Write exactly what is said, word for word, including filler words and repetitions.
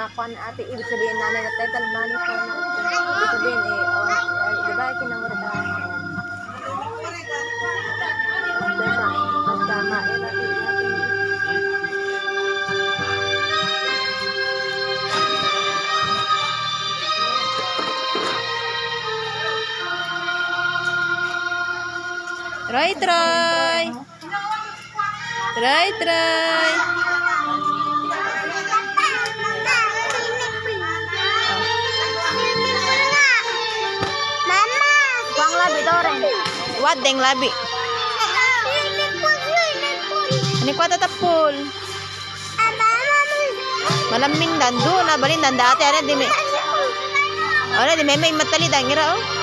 kuan ate ibig sabihin nanay na title money for na. Ibig sabihin eh oh, eh, di ba kinamura ka? Basta basta main natin natin. Troy, Troy. Troy, Troy. Mama, kuang labi doreng. What deng labi? Ini kuat tetap full. Malaming dandu na balin danda ate ada di me. Ora di me may matali dangira oh.